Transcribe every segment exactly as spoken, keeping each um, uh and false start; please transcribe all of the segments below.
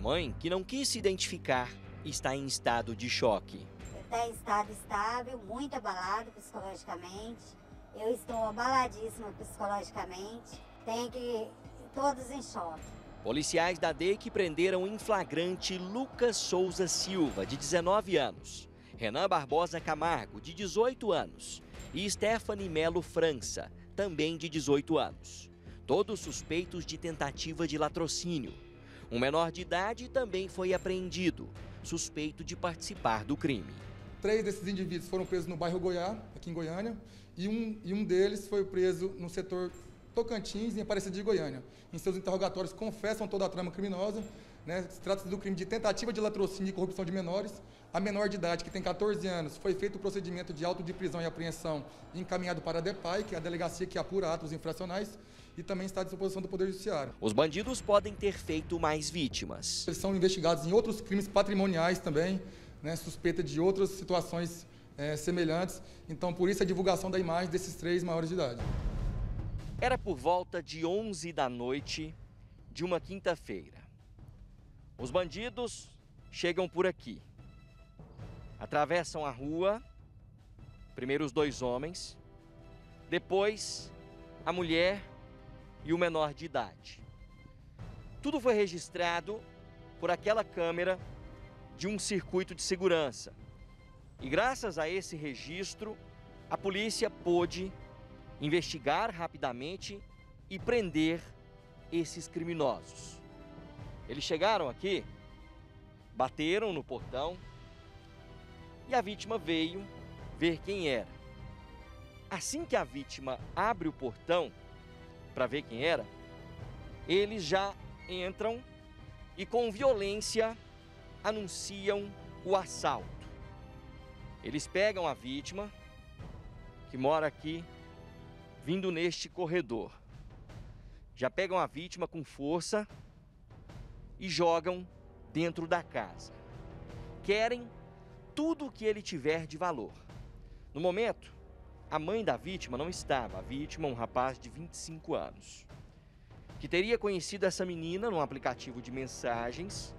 mãe, que não quis se identificar, está em estado de choque. Está em estado estável, muito abalado psicologicamente. Eu estou abaladíssima psicologicamente. Tem que todos em choque. Policiais da D E C prenderam em flagrante Lucas Souza Silva, de dezenove anos, Renan Barbosa Camargo, de dezoito anos, e Stephanie Melo França, também de dezoito anos. Todos suspeitos de tentativa de latrocínio. Um menor de idade também foi apreendido, suspeito de participar do crime. Três desses indivíduos foram presos no bairro Goiá, aqui em Goiânia, e um, e um deles foi preso no setor Tocantins, em Aparecida de Goiânia. Em seus interrogatórios confessam toda a trama criminosa, né? Se trata do crime de tentativa de latrocínio e corrupção de menores. A menor de idade, que tem quatorze anos, foi feito o procedimento de auto de prisão e apreensão e encaminhado para a DEPAI, que é a delegacia que apura atos infracionais, e também está à disposição do Poder Judiciário. Os bandidos podem ter feito mais vítimas. Eles são investigados em outros crimes patrimoniais também, né? Suspeita de outras situações é, semelhantes. Então, por isso a divulgação da imagem desses três maiores de idade. Era por volta de onze da noite de uma quinta-feira. Os bandidos chegam por aqui. Atravessam a rua, primeiro os dois homens, depois a mulher e o menor de idade. Tudo foi registrado por aquela câmera de um circuito de segurança. E graças a esse registro, a polícia pôde investigar rapidamente e prender esses criminosos. Eles chegaram aqui, bateram no portão e a vítima veio ver quem era. Assim que a vítima abre o portão para ver quem era, eles já entram e com violência anunciam o assalto. Eles pegam a vítima, que mora aqui, vindo neste corredor. Já pegam a vítima com força e jogam dentro da casa. Querem tudo o que ele tiver de valor. No momento, a mãe da vítima não estava. A vítima, um rapaz de vinte e cinco anos, que teria conhecido essa menina num aplicativo de mensagens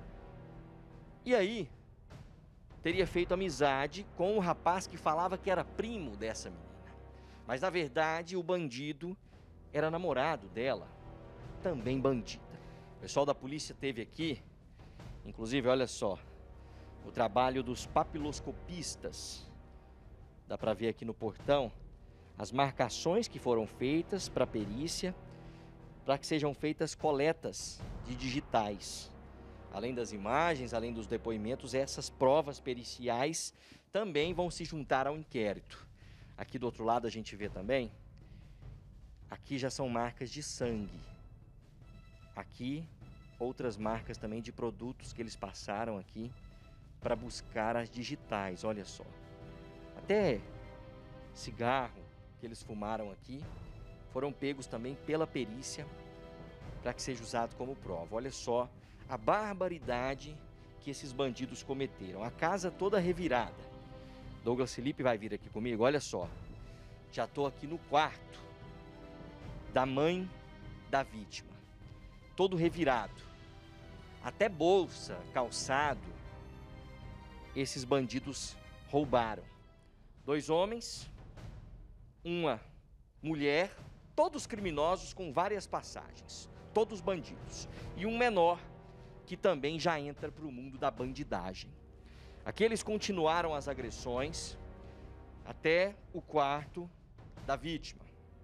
e aí teria feito amizade com o rapaz que falava que era primo dessa menina. Mas, na verdade, o bandido era namorado dela, também bandida. O pessoal da polícia teve aqui, inclusive, olha só, o trabalho dos papiloscopistas. Dá para ver aqui no portão as marcações que foram feitas para a perícia, para que sejam feitas coletas de digitais. Além das imagens, além dos depoimentos, essas provas periciais também vão se juntar ao inquérito. Aqui do outro lado a gente vê também, aqui já são marcas de sangue. Aqui, outras marcas também de produtos que eles passaram aqui para buscar as digitais, olha só. Até cigarro que eles fumaram aqui foram pegos também pela perícia para que seja usado como prova. Olha só a barbaridade que esses bandidos cometeram. A casa toda revirada. Douglas Felipe vai vir aqui comigo, olha só. Já estou aqui no quarto da mãe da vítima. Todo revirado. Até bolsa, calçado, esses bandidos roubaram. Dois homens, uma mulher, todos criminosos com várias passagens. Todos bandidos. E um menor que também já entra para o mundo da bandidagem. Aqui eles continuaram as agressões até o quarto da vítima.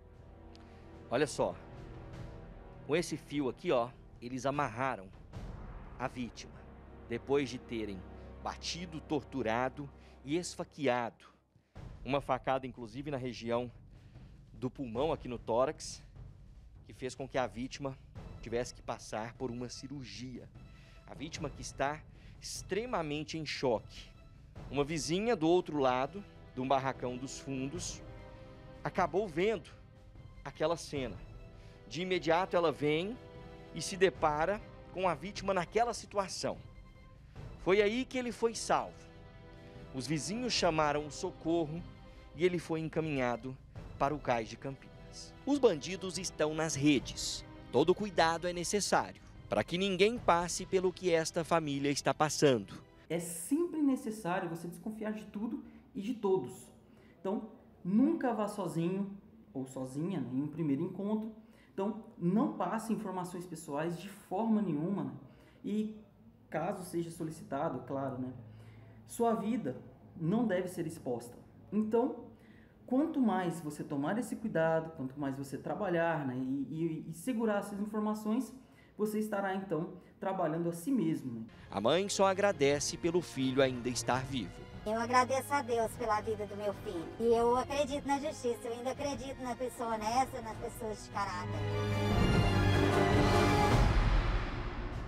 Olha só, com esse fio aqui, ó, eles amarraram a vítima, depois de terem batido, torturado e esfaqueado. Uma facada, inclusive, na região do pulmão, aqui no tórax, que fez com que a vítima tivesse que passar por uma cirurgia. A vítima que está extremamente em choque. Uma vizinha do outro lado, de um barracão dos fundos, acabou vendo aquela cena. De imediato ela vem e se depara com a vítima naquela situação. Foi aí que ele foi salvo. Os vizinhos chamaram o socorro e ele foi encaminhado para o cais de Campinas. Os bandidos estão nas redes. Todo cuidado é necessário. para que ninguém passe pelo que esta família está passando. É sempre necessário você desconfiar de tudo e de todos. Então, nunca vá sozinho ou sozinha, né, em um primeiro encontro. Então, não passe informações pessoais de forma nenhuma, né? E caso seja solicitado, claro, né, sua vida não deve ser exposta. Então, quanto mais você tomar esse cuidado, quanto mais você trabalhar, né, e, e, e segurar essas informações, você estará então trabalhando a si mesmo, né? A mãe só agradece pelo filho ainda estar vivo. Eu agradeço a Deus pela vida do meu filho. E eu acredito na justiça, eu ainda acredito na pessoa honesta, nas pessoas de caráter.